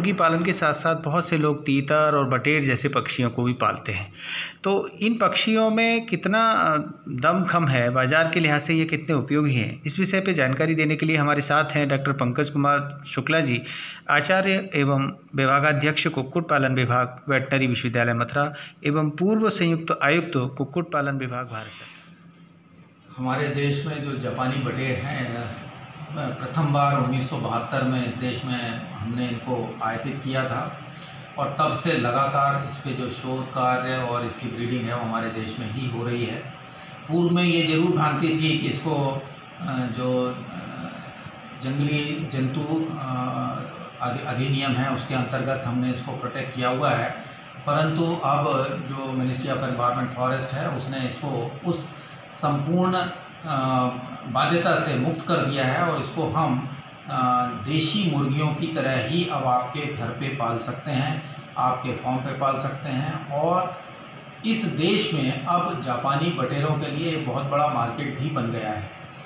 मुर्गी पालन के साथ साथ बहुत से लोग तीतर और बटेर जैसे पक्षियों को भी पालते हैं। तो इन पक्षियों में कितना दमखम है, बाज़ार के लिहाज से ये कितने उपयोगी हैं, इस विषय पे जानकारी देने के लिए हमारे साथ हैं डॉक्टर पंकज कुमार शुक्ला जी, आचार्य एवं विभागाध्यक्ष कुक्कुट पालन विभाग, वेटनरी विश्वविद्यालय मथुरा एवं पूर्व संयुक्त आयुक्त कुक्कुट पालन विभाग, भारत सरकार। हमारे देश में जो जापानी बटेर हैं, प्रथम बार 1972 में इस देश में हमने इनको आयातित किया था और तब से लगातार इस पे जो शोध कार्य और इसकी ब्रीडिंग है वो हमारे देश में ही हो रही है। पूर्व में ये ज़रूर भ्रांति थी कि इसको जो जंगली जंतु अधिनियम है उसके अंतर्गत हमने इसको प्रोटेक्ट किया हुआ है, परंतु अब जो मिनिस्ट्री ऑफ एनवायरनमेंट फॉरेस्ट है उसने इसको उस संपूर्ण बाध्यता से मुक्त कर दिया है और इसको हम देशी मुर्गियों की तरह ही अब आपके घर पे पाल सकते हैं, आपके फार्म पे पाल सकते हैं। और इस देश में अब जापानी बटेरों के लिए एक बहुत बड़ा मार्केट भी बन गया है।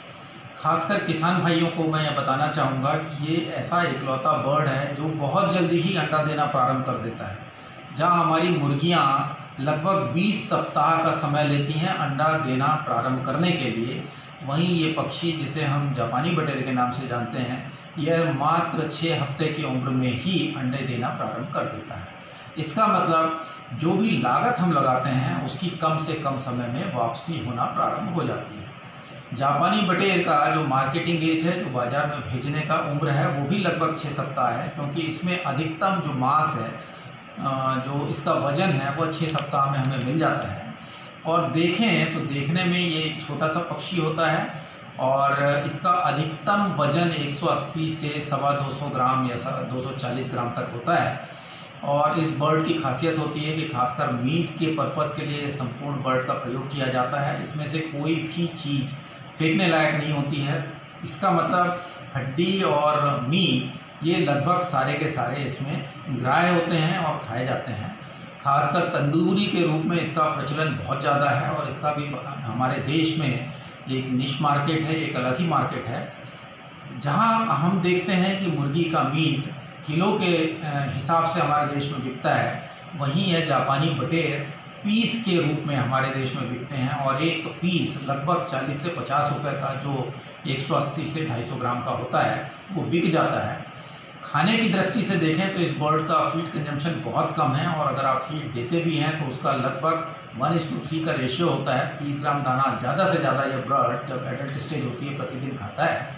खासकर किसान भाइयों को मैं यह बताना चाहूँगा कि ये ऐसा इकलौता बर्ड है जो बहुत जल्दी ही अंडा देना प्रारंभ कर देता है। जहाँ हमारी मुर्गियाँ लगभग 20 सप्ताह का समय लेती हैं अंडा देना प्रारंभ करने के लिए, वहीं ये पक्षी जिसे हम जापानी बटेर के नाम से जानते हैं, यह मात्र 6 हफ्ते की उम्र में ही अंडे देना प्रारंभ कर देता है। इसका मतलब जो भी लागत हम लगाते हैं उसकी कम से कम समय में वापसी होना प्रारंभ हो जाती है। जापानी बटेर का जो मार्केटिंग एज है, जो बाज़ार में भेजने का उम्र है, वो भी लगभग 6 सप्ताह है, क्योंकि इसमें अधिकतम जो मांस है, जो इसका वज़न है, वह 6 सप्ताह में हमें मिल जाता है। और देखें तो देखने में ये छोटा सा पक्षी होता है और इसका अधिकतम वज़न 180 से 250 ग्राम या 240 ग्राम तक होता है। और इस बर्ड की खासियत होती है कि खासकर मीट के पर्पस के लिए संपूर्ण बर्ड का प्रयोग किया जाता है। इसमें से कोई भी चीज़ फेंकने लायक नहीं होती है। इसका मतलब हड्डी और मीट ये लगभग सारे के सारे इसमें ग्राह्य होते हैं और खाए जाते हैं। खासकर तंदूरी के रूप में इसका प्रचलन बहुत ज़्यादा है और इसका भी हमारे देश में एक निश मार्केट है, एक अलग ही मार्केट है। जहां हम देखते हैं कि मुर्गी का मीट किलो के हिसाब से हमारे देश में बिकता है, वहीं यह जापानी बटेर पीस के रूप में हमारे देश में बिकते हैं और एक पीस लगभग 40 से 50 रुपये का, जो 180 से 250 ग्राम का होता है, वो बिक जाता है। खाने की दृष्टि से देखें तो इस बर्ड का फीड कंजम्पशन बहुत कम है और अगर आप फीड देते भी हैं तो उसका लगभग 1:3 का रेशियो होता है। 30 ग्राम दाना ज़्यादा से ज़्यादा यह बर्ड जब एडल्ट स्टेज होती है प्रतिदिन खाता है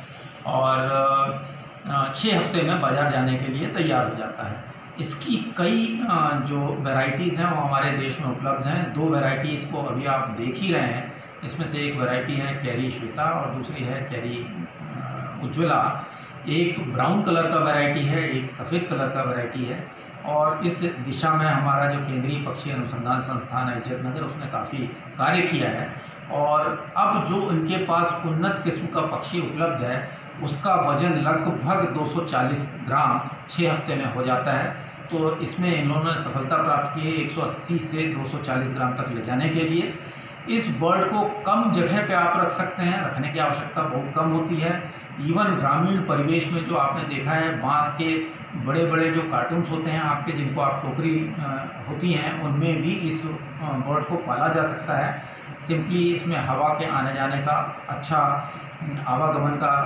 और 6 हफ्ते में बाज़ार जाने के लिए तैयार हो जाता है। इसकी कई जो वैरायटीज़ हैं वो हमारे देश में उपलब्ध हैं। 2 वैरायटीज़ को अभी आप देख ही रहे हैं। इसमें से एक वैरायटी है कैरी श्वेता और दूसरी है कैरी उज्ज्वला। एक ब्राउन कलर का वैरायटी है, एक सफ़ेद कलर का वैरायटी है। और इस दिशा में हमारा जो केंद्रीय पक्षी अनुसंधान संस्थान है इज्जतनगर, उसने काफ़ी कार्य किया है और अब जो उनके पास उन्नत किस्म का पक्षी उपलब्ध है उसका वज़न लगभग 240 ग्राम 6 हफ्ते में हो जाता है। तो इसमें इन लोगों ने सफलता प्राप्त की है 180 से 240 ग्राम तक ले जाने के लिए। इस बर्ड को कम जगह पे आप रख सकते हैं, रखने की आवश्यकता बहुत कम होती है। इवन ग्रामीण परिवेश में जो आपने देखा है, बांस के बड़े बड़े जो कार्टून्स होते हैं आपके, जिनको आप टोकरी होती हैं, उनमें भी इस बर्ड को पाला जा सकता है। सिंपली इसमें हवा के आने जाने का अच्छा आवागमन का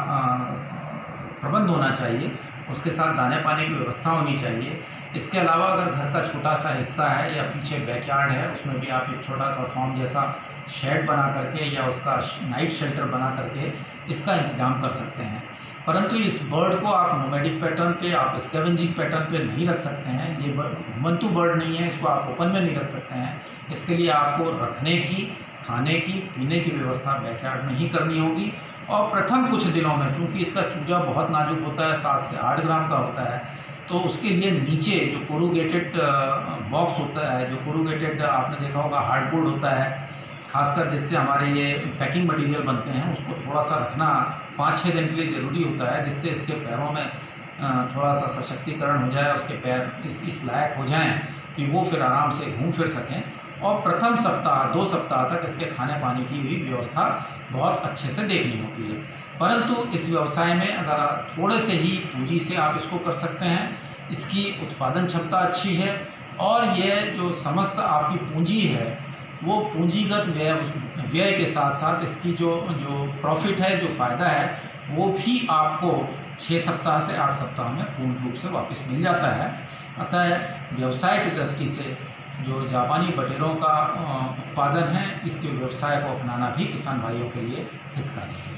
प्रबंध होना चाहिए, उसके साथ दाने पानी की व्यवस्था होनी चाहिए। इसके अलावा अगर घर का छोटा सा हिस्सा है या पीछे बैकयार्ड है, उसमें भी आप एक छोटा सा फार्म जैसा शेड बना करके या उसका नाइट शेल्टर बना करके इसका इंतजाम कर सकते हैं। परंतु इस बर्ड को आप नोमैडिक पैटर्न पे, आप स्कैवेंजिंग पैटर्न पे नहीं रख सकते हैं। ये घुमंतु बर्ड नहीं है, इसको आप ओपन में नहीं रख सकते हैं। इसके लिए आपको रखने की, खाने की, पीने की व्यवस्था बैकयार्ड में ही करनी होगी। और प्रथम कुछ दिनों में, चूँकि इसका चूजा बहुत नाजुक होता है, 7 से 8 ग्राम का होता है, तो उसके लिए नीचे जो कोरुगेटेड बॉक्स होता है, जो कोरुगेटेड आपने देखा होगा हार्डबोर्ड होता है, खासकर जिससे हमारे ये पैकिंग मटेरियल बनते हैं, उसको थोड़ा सा रखना 5-6 दिन के लिए ज़रूरी होता है, जिससे इसके पैरों में थोड़ा सा सशक्तिकरण हो जाए, उसके पैर इस लायक हो जाएं कि वो फिर आराम से घूम फिर सकें। और प्रथम सप्ताह 2 सप्ताह तक इसके खाने पानी की भी व्यवस्था बहुत अच्छे से देखनी होती है। परंतु इस व्यवसाय में अगर थोड़े से ही पूंजी से आप इसको कर सकते हैं, इसकी उत्पादन क्षमता अच्छी है और यह जो समस्त आपकी पूंजी है वो पूंजीगत व्यय के साथ साथ इसकी जो प्रॉफिट है, जो फ़ायदा है, वो भी आपको 6 सप्ताह से 8 सप्ताह में पूर्ण रूप से वापस मिल जाता है। अतः व्यवसाय की दृष्टि से जो जापानी बटेरों का उत्पादन है, इसके व्यवसाय को अपनाना भी किसान भाइयों के लिए हितकारी है।